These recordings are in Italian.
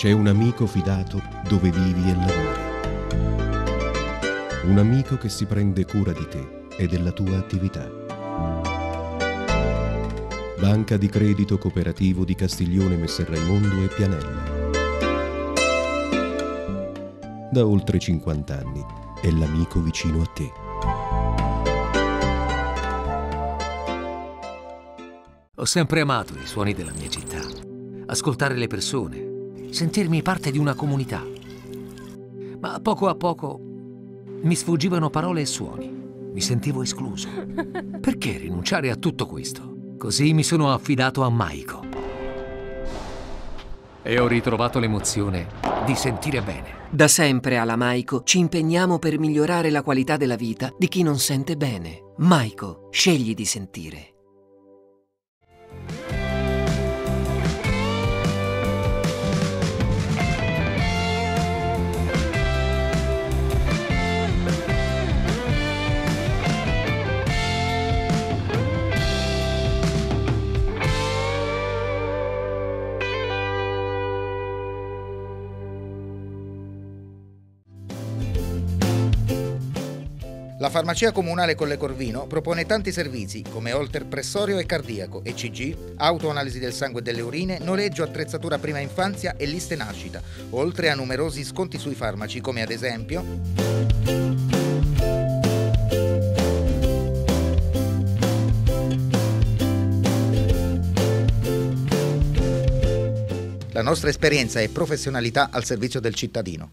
C'è un amico fidato dove vivi e lavori. Un amico che si prende cura di te e della tua attività. Banca di Credito Cooperativo di Castiglione Messer Raimondo e Pianella. Da oltre 50 anni è l'amico vicino a te. Ho sempre amato i suoni della mia città, ascoltare le persone, sentirmi parte di una comunità. Ma poco a poco mi sfuggivano parole e suoni, mi sentivo escluso. Perché rinunciare a tutto questo? Così mi sono affidato a Maiko e ho ritrovato l'emozione di sentire bene. Da sempre alla Maiko ci impegniamo per migliorare la qualità della vita di chi non sente bene. Maiko, scegli di sentire. La farmacia comunale Colle Corvino propone tanti servizi come Holter pressorio e cardiaco, ECG, autoanalisi del sangue e delle urine, noleggio attrezzatura prima infanzia e liste nascita, oltre a numerosi sconti sui farmaci come ad esempio la nostra esperienza e professionalità al servizio del cittadino.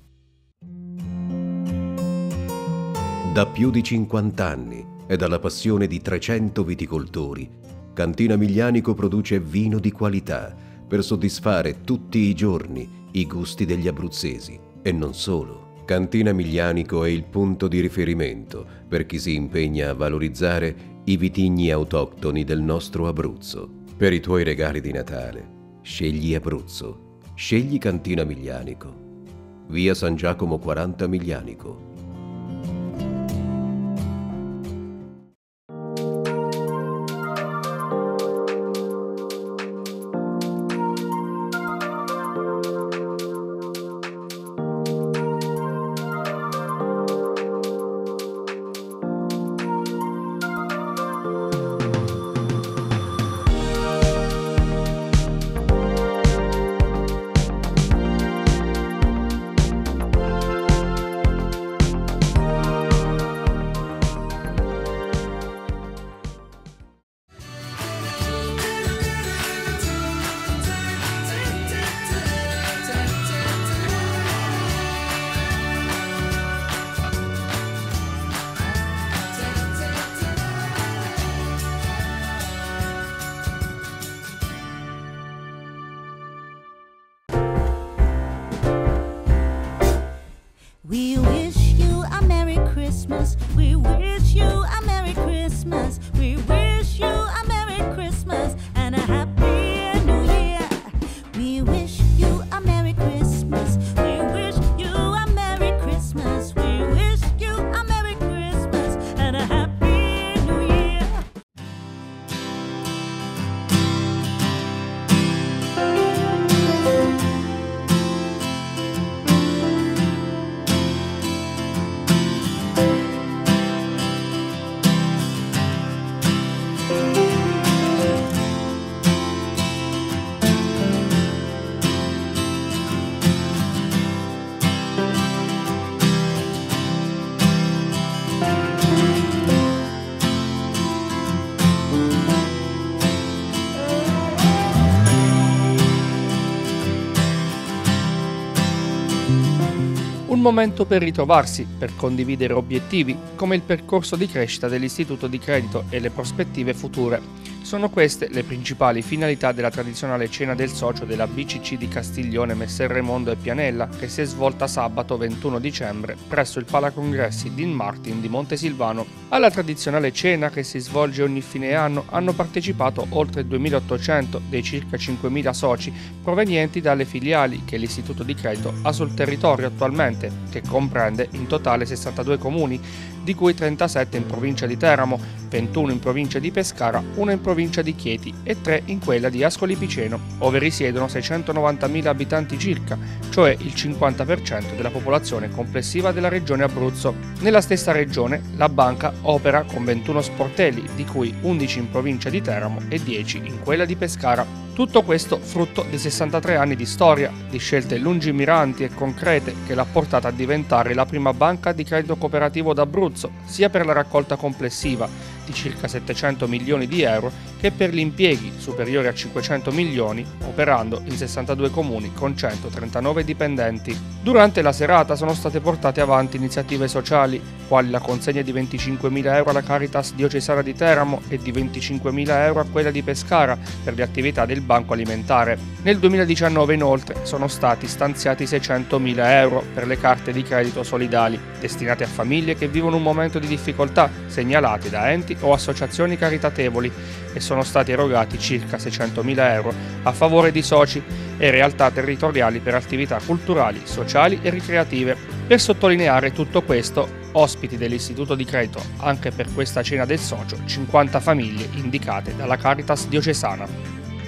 Da più di 50 anni e dalla passione di 300 viticoltori, Cantina Miglianico produce vino di qualità per soddisfare tutti i giorni i gusti degli abruzzesi. E non solo. Cantina Miglianico è il punto di riferimento per chi si impegna a valorizzare i vitigni autoctoni del nostro Abruzzo. Per i tuoi regali di Natale, scegli Abruzzo. Scegli Cantina Miglianico. Via San Giacomo 40 Miglianico. We wish you a Merry Christmas. We wish you a Merry Christmas. We wish you a Merry Christmas and a Happy New Year. We wish you a Merry Christmas. We wish you a Merry Christmas. We wish you a Merry Christmas and a Happy New Year. Un momento per ritrovarsi, per condividere obiettivi, come il percorso di crescita dell'Istituto di Credito e le prospettive future. Sono queste le principali finalità della tradizionale cena del socio della BCC di Castiglione Messer Raimondo e Pianella, che si è svolta sabato 21 dicembre presso il Palacongressi Dean Martin di Montesilvano. Alla tradizionale cena, che si svolge ogni fine anno, hanno partecipato oltre 2.800 dei circa 5.000 soci provenienti dalle filiali che l'Istituto di Credito ha sul territorio attualmente, che comprende in totale 62 comuni, di cui 37 in provincia di Teramo, 21 in provincia di Pescara, 1 in provincia di Chieti e 3 in quella di Ascoli Piceno, ove risiedono 690.000 abitanti circa, cioè il 50% della popolazione complessiva della regione Abruzzo. Nella stessa regione la banca opera con 21 sportelli, di cui 11 in provincia di Teramo e 10 in quella di Pescara. Tutto questo frutto di 63 anni di storia, di scelte lungimiranti e concrete che l'ha portata a diventare la prima banca di credito cooperativo d'Abruzzo, sia per la raccolta complessiva di circa 700 milioni di euro che per gli impieghi superiori a 500 milioni, operando in 62 comuni con 139 dipendenti. Durante la serata sono state portate avanti iniziative sociali, quali la consegna di 25.000 euro alla Caritas diocesana di Teramo e di 25.000 euro a quella di Pescara per le attività del banco alimentare. Nel 2019 inoltre sono stati stanziati 600.000 euro per le carte di credito solidali, destinate a famiglie che vivono un momento di difficoltà, segnalate da enti o associazioni caritatevoli, e sono stati erogati circa 600.000 euro a favore di soci e realtà territoriali per attività culturali, sociali e ricreative. Per sottolineare tutto questo, ospiti dell'Istituto di Credito anche per questa cena del socio, 50 famiglie indicate dalla Caritas diocesana.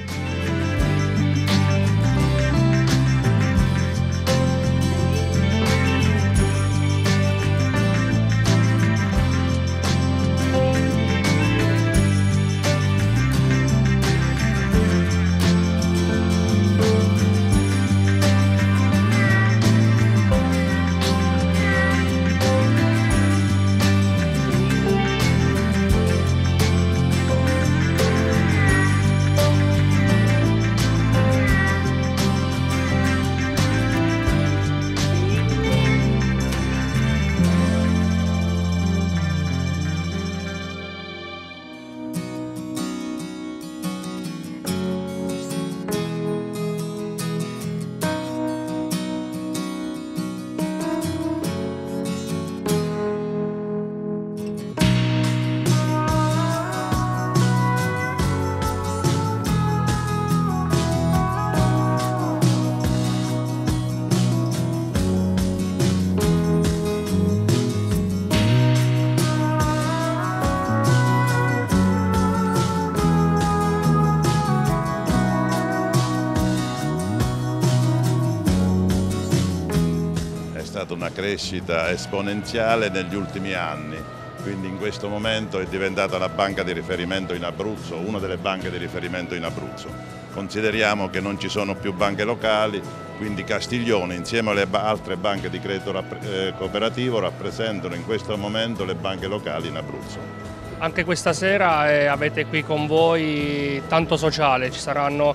Una crescita esponenziale negli ultimi anni, quindi in questo momento è diventata la banca di riferimento in Abruzzo, una delle banche di riferimento in Abruzzo. Consideriamo che non ci sono più banche locali, quindi Castiglione insieme alle altre banche di credito cooperativo rappresentano in questo momento le banche locali in Abruzzo. Anche questa sera avete qui con voi tanto sociale, ci saranno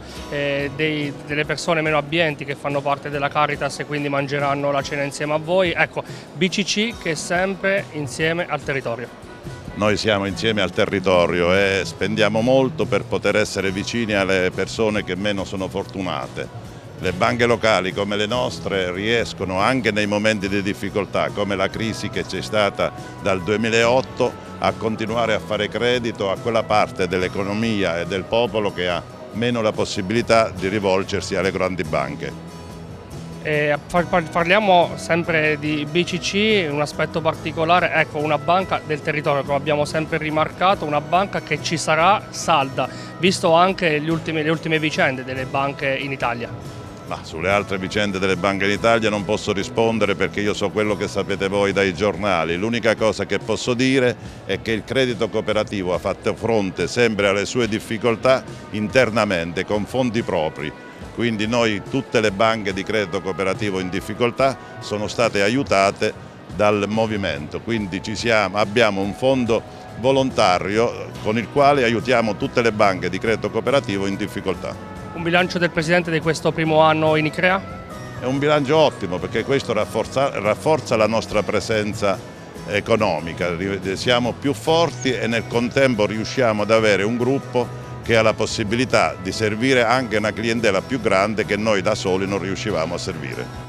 delle persone meno abbienti che fanno parte della Caritas e quindi mangeranno la cena insieme a voi. Ecco, BCC che è sempre insieme al territorio. Noi siamo insieme al territorio e spendiamo molto per poter essere vicini alle persone che meno sono fortunate. Le banche locali come le nostre riescono anche nei momenti di difficoltà, come la crisi che c'è stata dal 2008, a continuare a fare credito a quella parte dell'economia e del popolo che ha meno la possibilità di rivolgersi alle grandi banche. Parliamo sempre di BCC, un aspetto particolare, ecco, una banca del territorio, come abbiamo sempre rimarcato, una banca che ci sarà salda, visto anche le ultime vicende delle banche in Italia. Ma sulle altre vicende delle banche in Italia non posso rispondere perché io so quello che sapete voi dai giornali. L'unica cosa che posso dire è che il credito cooperativo ha fatto fronte sempre alle sue difficoltà internamente con fondi propri. Quindi noi, tutte le banche di credito cooperativo in difficoltà sono state aiutate dal movimento, quindi abbiamo un fondo volontario con il quale aiutiamo tutte le banche di credito cooperativo in difficoltà. Un bilancio del Presidente di questo primo anno in ICREA? È un bilancio ottimo perché questo rafforza la nostra presenza economica, siamo più forti e nel contempo riusciamo ad avere un gruppo che ha la possibilità di servire anche una clientela più grande che noi da soli non riuscivamo a servire.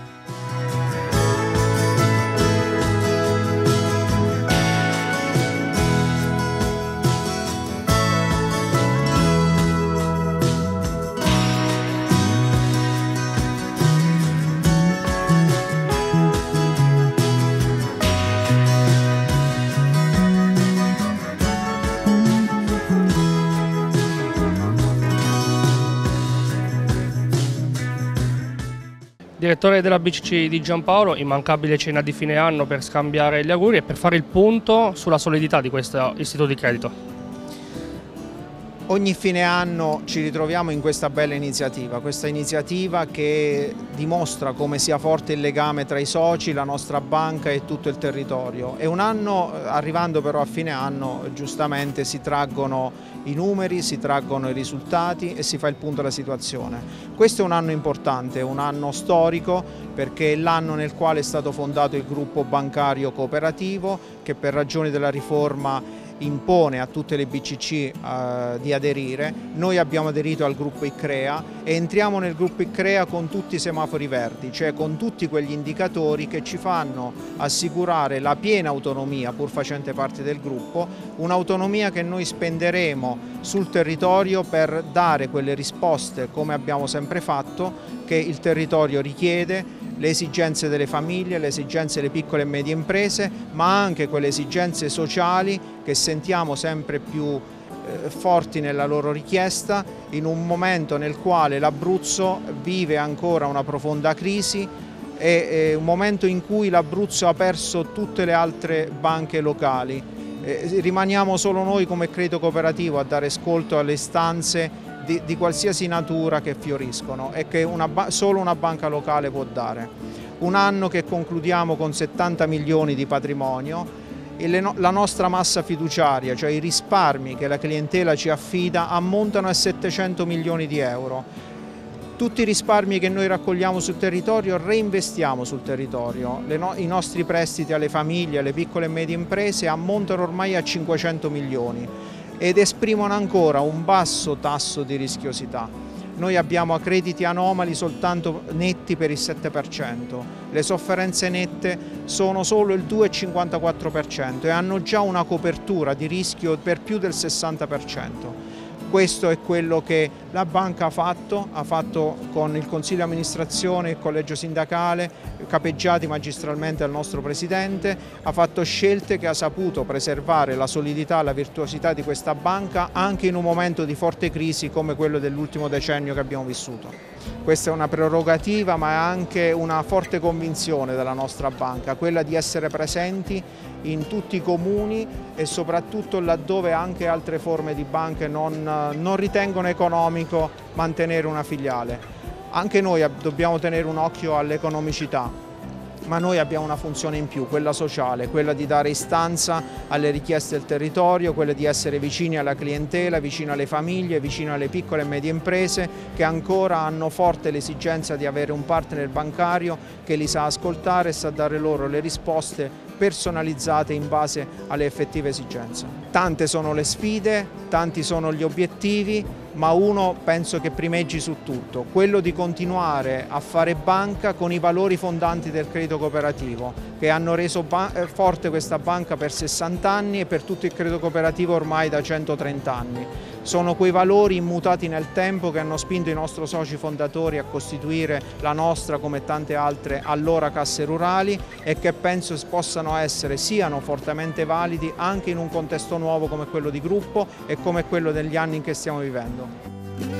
Direttore della BCC di Giampaolo, immancabile cena di fine anno per scambiare gli auguri e per fare il punto sulla solidità di questo istituto di credito. Ogni fine anno ci ritroviamo in questa bella iniziativa che dimostra come sia forte il legame tra i soci, la nostra banca e tutto il territorio. E un anno, arrivando però a fine anno, giustamente si traggono i numeri, si traggono i risultati e si fa il punto della situazione. Questo è un anno importante, un anno storico, perché è l'anno nel quale è stato fondato il gruppo bancario cooperativo che per ragioni della riforma impone a tutte le BCC di aderire. Noi abbiamo aderito al gruppo ICCREA e entriamo nel gruppo ICCREA con tutti i semafori verdi, cioè con tutti quegli indicatori che ci fanno assicurare la piena autonomia, pur facente parte del gruppo, un'autonomia che noi spenderemo sul territorio per dare quelle risposte, come abbiamo sempre fatto, che il territorio richiede, le esigenze delle famiglie, le esigenze delle piccole e medie imprese, ma anche quelle esigenze sociali che sentiamo sempre più forti nella loro richiesta in un momento nel quale l'Abruzzo vive ancora una profonda crisi. È un momento in cui l'Abruzzo ha perso tutte le altre banche locali. Rimaniamo solo noi come credito cooperativo a dare ascolto alle istanze di qualsiasi natura che fioriscono e che solo una banca locale può dare. Un anno che concludiamo con 70 milioni di patrimonio e la nostra massa fiduciaria, cioè i risparmi che la clientela ci affida, ammontano a 700 milioni di euro. Tutti i risparmi che noi raccogliamo sul territorio reinvestiamo sul territorio. I nostri prestiti alle famiglie, alle piccole e medie imprese ammontano ormai a 500 milioni ed esprimono ancora un basso tasso di rischiosità. Noi abbiamo crediti anomali soltanto netti per il 7%, le sofferenze nette sono solo il 2,54% e hanno già una copertura di rischio per più del 60%. Questo è quello che la banca ha fatto con il Consiglio di amministrazione, il collegio sindacale, capeggiati magistralmente dal nostro Presidente, ha fatto scelte che ha saputo preservare la solidità e la virtuosità di questa banca anche in un momento di forte crisi come quello dell'ultimo decennio che abbiamo vissuto. Questa è una prerogativa ma è anche una forte convinzione della nostra banca, quella di essere presenti in tutti i comuni e soprattutto laddove anche altre forme di banche non ritengono economico mantenere una filiale. Anche noi dobbiamo tenere un occhio all'economicità, ma noi abbiamo una funzione in più, quella sociale, quella di dare istanza alle richieste del territorio, quella di essere vicini alla clientela, vicino alle famiglie, vicino alle piccole e medie imprese che ancora hanno forte l'esigenza di avere un partner bancario che li sa ascoltare e sa dare loro le risposte personalizzate in base alle effettive esigenze. Tante sono le sfide, tanti sono gli obiettivi, ma uno penso che primeggi su tutto, quello di continuare a fare banca con i valori fondanti del credito cooperativo, che hanno reso forte questa banca per 60 anni e per tutto il credito cooperativo ormai da 130 anni. Sono quei valori immutati nel tempo che hanno spinto i nostri soci fondatori a costituire la nostra, come tante altre, allora casse rurali e che penso siano fortemente validi anche in un contesto nuovo come quello di gruppo e come quello degli anni in che stiamo vivendo.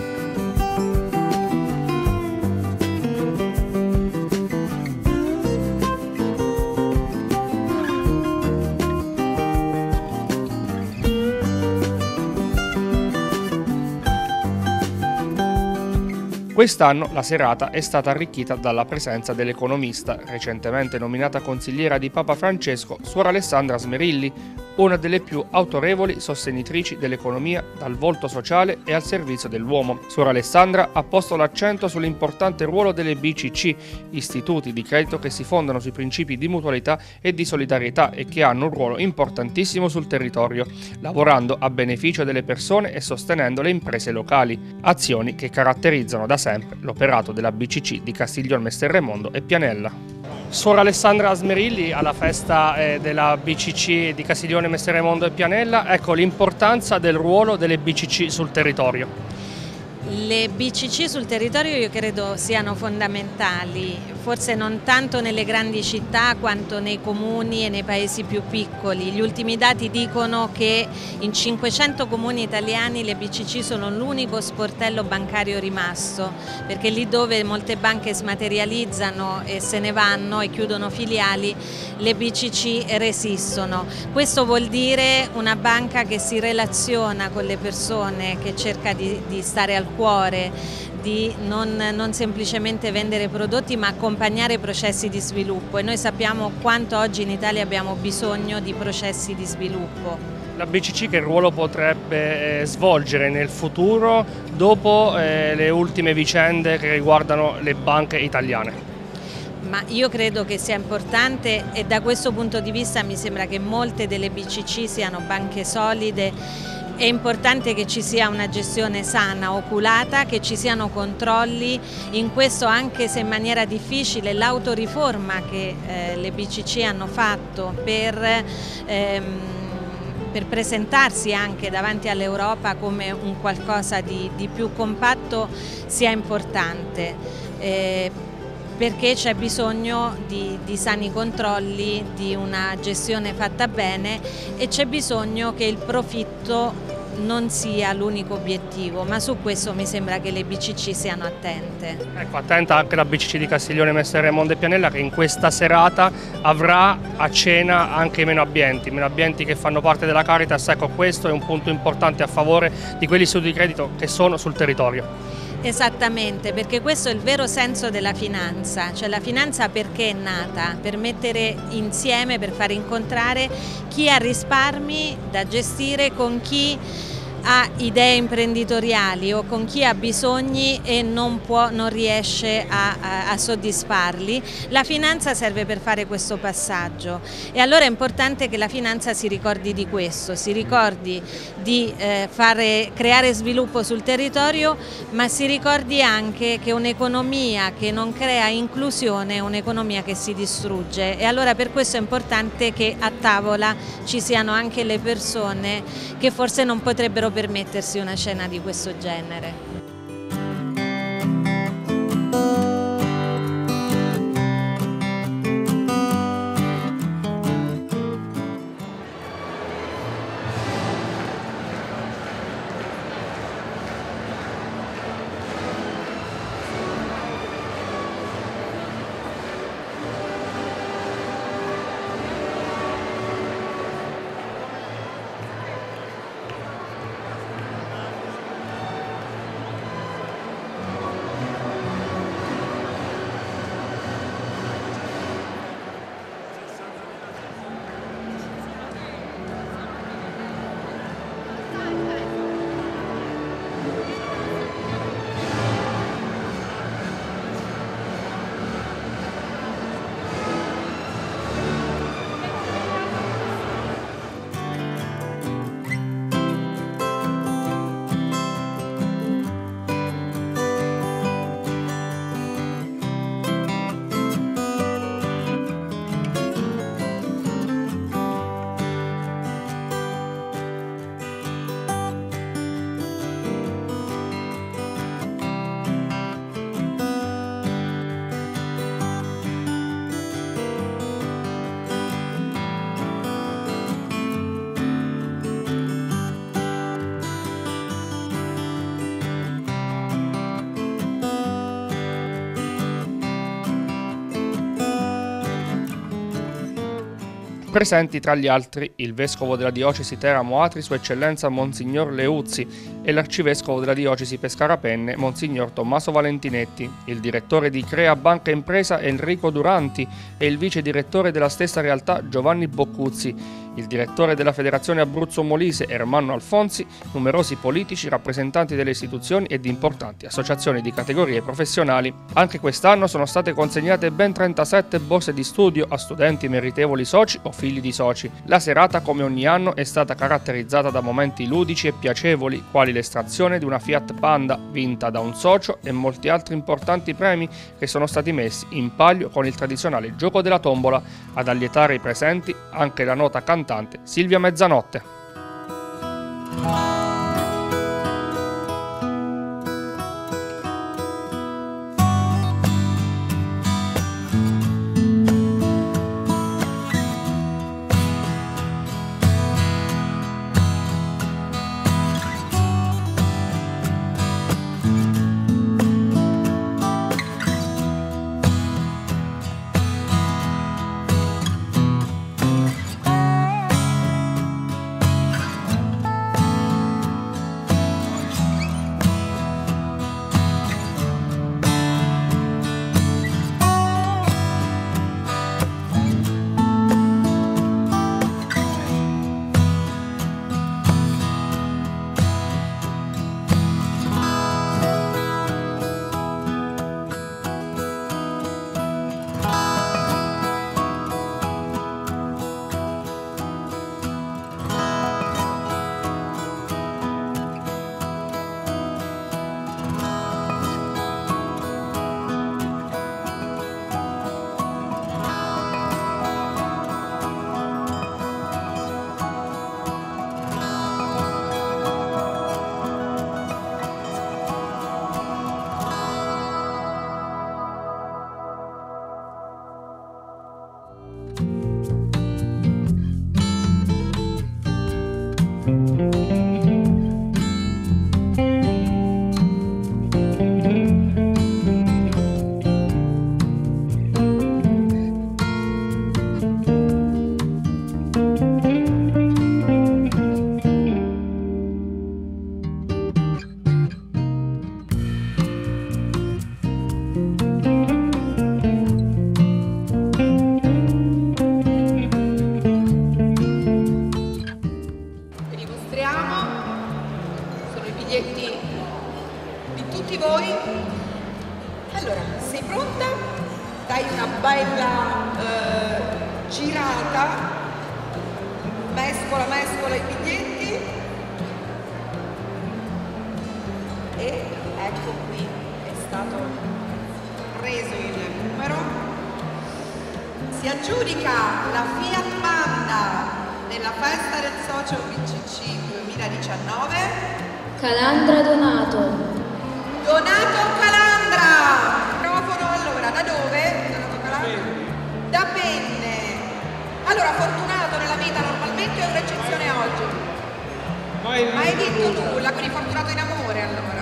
Quest'anno la serata è stata arricchita dalla presenza dell'economista, recentemente nominata consigliera di Papa Francesco, Suor Alessandra Smerilli, una delle più autorevoli sostenitrici dell'economia dal volto sociale e al servizio dell'uomo. Suor Alessandra ha posto l'accento sull'importante ruolo delle BCC, istituti di credito che si fondano sui principi di mutualità e di solidarietà e che hanno un ruolo importantissimo sul territorio, lavorando a beneficio delle persone e sostenendo le imprese locali, azioni che caratterizzano da sempre l'operato della BCC di Castiglione Messerremondo e Pianella. Suor Alessandra Smerilli, alla festa della BCC di Castiglione Messerremondo e Pianella, ecco l'importanza del ruolo delle BCC sul territorio. Le BCC sul territorio io credo siano fondamentali, forse non tanto nelle grandi città quanto nei comuni e nei paesi più piccoli. Gli ultimi dati dicono che in 500 comuni italiani le BCC sono l'unico sportello bancario rimasto, perché lì dove molte banche smaterializzano e se ne vanno e chiudono filiali, le BCC resistono. Questo vuol dire una banca che si relaziona con le persone, che cerca di stare al cuore, di non semplicemente vendere prodotti ma accompagnare processi di sviluppo, e noi sappiamo quanto oggi in Italia abbiamo bisogno di processi di sviluppo. La BCC che ruolo potrebbe svolgere nel futuro dopo le ultime vicende che riguardano le banche italiane? Ma io credo che sia importante, e da questo punto di vista mi sembra che molte delle BCC siano banche solide. È importante che ci sia una gestione sana, oculata, che ci siano controlli, in questo anche se in maniera difficile l'autoriforma che le BCC hanno fatto per presentarsi anche davanti all'Europa come un qualcosa di più compatto sia importante. Perché c'è bisogno di sani controlli, di una gestione fatta bene, e c'è bisogno che il profitto non sia l'unico obiettivo, ma su questo mi sembra che le BCC siano attente. Ecco, attenta anche la BCC di Castiglione Mestre Raimondo e Pianella, che in questa serata avrà a cena anche i meno abbienti che fanno parte della Caritas. Ecco, questo è un punto importante a favore di quegli istituti di credito che sono sul territorio. Esattamente, perché questo è il vero senso della finanza, cioè la finanza perché è nata? Per mettere insieme, per far incontrare chi ha risparmi da gestire con chi ha idee imprenditoriali o con chi ha bisogni e non riesce a soddisfarli. La finanza serve per fare questo passaggio, e allora è importante che la finanza si ricordi di questo, si ricordi di creare sviluppo sul territorio, ma si ricordi anche che un'economia che non crea inclusione è un'economia che si distrugge, e allora per questo è importante che a tavola ci siano anche le persone che forse non potrebbero permettersi una cena di questo genere. Presenti tra gli altri il vescovo della diocesi Teramo Atri, Sua Eccellenza Monsignor Leuzzi, e l'arcivescovo della diocesi Pescara Penne, Monsignor Tommaso Valentinetti, il direttore di Crea Banca Impresa Enrico Duranti e il vice direttore della stessa realtà Giovanni Boccuzzi, il direttore della Federazione Abruzzo Molise Ermanno Alfonsi, numerosi politici, rappresentanti delle istituzioni e di importanti associazioni di categorie professionali. Anche quest'anno sono state consegnate ben 37 borse di studio a studenti meritevoli soci o figli di soci. La serata, come ogni anno, è stata caratterizzata da momenti ludici e piacevoli, quali l'estrazione di una Fiat Panda vinta da un socio e molti altri importanti premi che sono stati messi in palio con il tradizionale gioco della tombola, ad allietare i presenti anche la nota cantante Silvia Mezzanotte. Sono i biglietti di tutti voi. Allora, sei pronta? Dai una bella girata, mescola i biglietti e ecco qui è stato preso il numero. Si aggiudica la Fiat Panda nella festa del socio BCC 2019. Calandra Donato. Donato Calandra! Microfono, allora, da dove? Donato Calandra? Da Penne. Allora, fortunato nella vita normalmente o un'eccezione oggi? Mai vinto nulla, quindi fortunato in amore allora.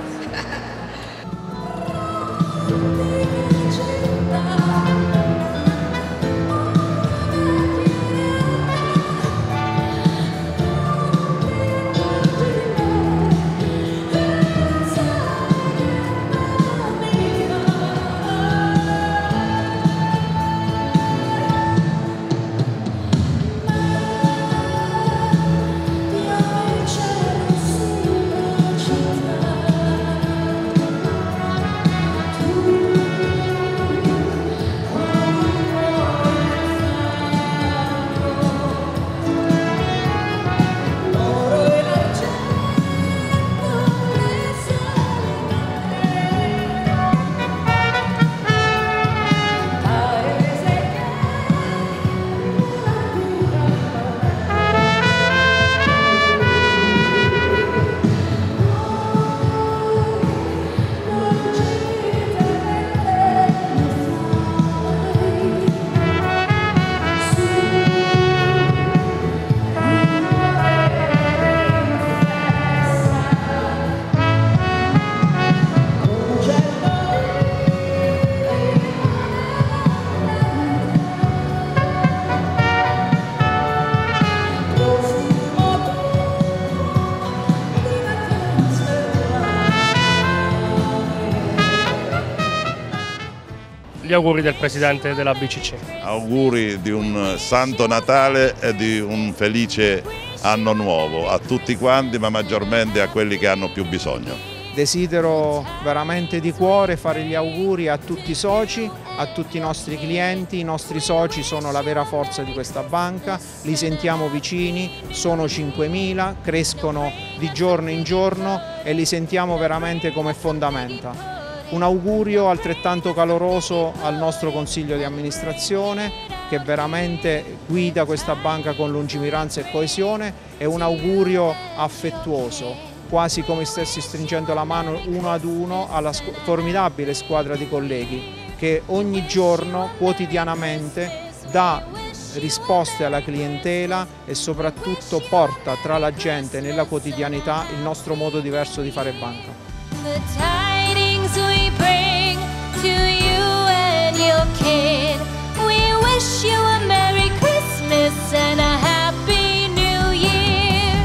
Gli auguri del presidente della BCC. Auguri di un santo Natale e di un felice anno nuovo a tutti quanti, ma maggiormente a quelli che hanno più bisogno. Desidero veramente di cuore fare gli auguri a tutti i soci, a tutti i nostri clienti. I nostri soci sono la vera forza di questa banca, li sentiamo vicini, sono 5.000, crescono di giorno in giorno e li sentiamo veramente come fondamenta. Un augurio altrettanto caloroso al nostro consiglio di amministrazione che veramente guida questa banca con lungimiranza e coesione, e un augurio affettuoso, quasi come stessi stringendo la mano uno ad uno alla formidabile squadra di colleghi che ogni giorno, quotidianamente, dà risposte alla clientela e soprattutto porta tra la gente nella quotidianità il nostro modo diverso di fare banca. The tidings we bring to you and your kid. We wish you a Merry Christmas and a Happy New Year.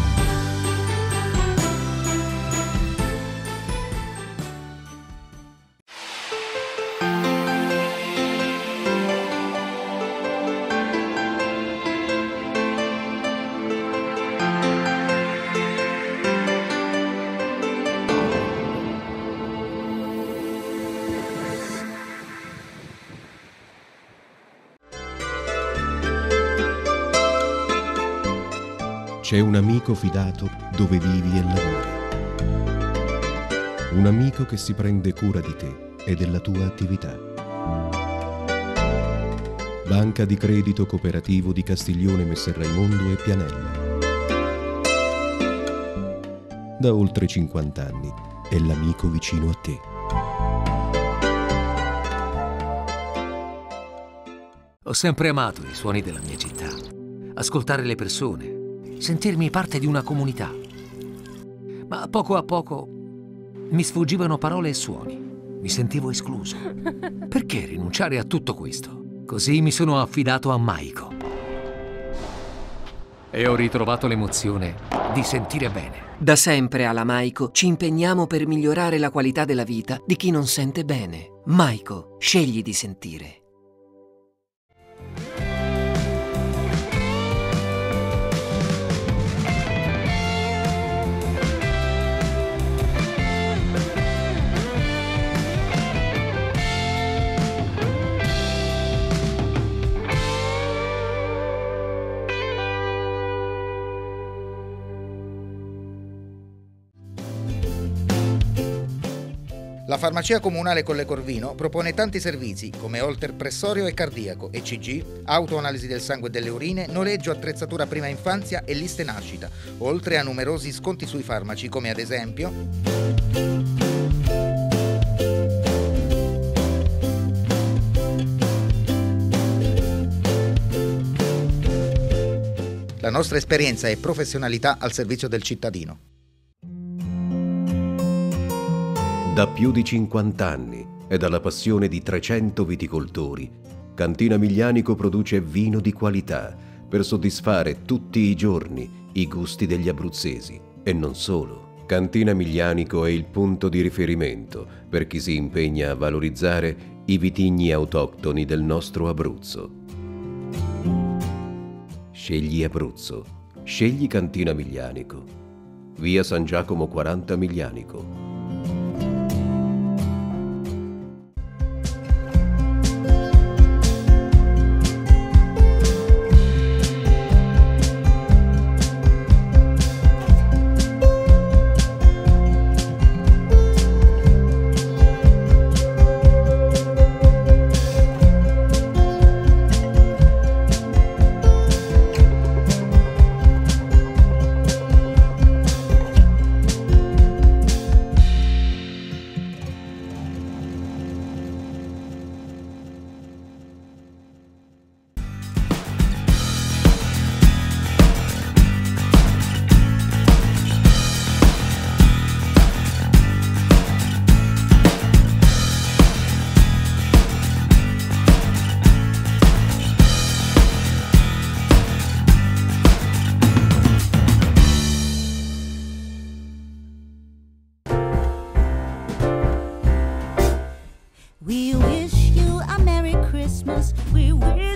C'è un amico fidato dove vivi e lavori. Un amico che si prende cura di te e della tua attività. Banca di Credito Cooperativo di Castiglione Messerraimondo e Pianella. Da oltre 50 anni è l'amico vicino a te. Ho sempre amato i suoni della mia città, ascoltare le persone, sentirmi parte di una comunità. Ma poco a poco mi sfuggivano parole e suoni. Mi sentivo escluso. Perché rinunciare a tutto questo? Così mi sono affidato a Maiko. E ho ritrovato l'emozione di sentire bene. Da sempre alla Maiko ci impegniamo per migliorare la qualità della vita di chi non sente bene. Maiko, scegli di sentire. La farmacia comunale Colle Corvino propone tanti servizi come Holter pressorio e cardiaco, ECG, autoanalisi del sangue e delle urine, noleggio attrezzatura prima infanzia e liste nascita, oltre a numerosi sconti sui farmaci come ad esempio la nostra esperienza e professionalità al servizio del cittadino. Da più di 50 anni e dalla passione di 300 viticoltori, Cantina Miglianico produce vino di qualità per soddisfare tutti i giorni i gusti degli abruzzesi. E non solo. Cantina Miglianico è il punto di riferimento per chi si impegna a valorizzare i vitigni autoctoni del nostro Abruzzo. Scegli Abruzzo. Scegli Cantina Miglianico. Via San Giacomo 40 Miglianico. We wish you a Merry Christmas. We wish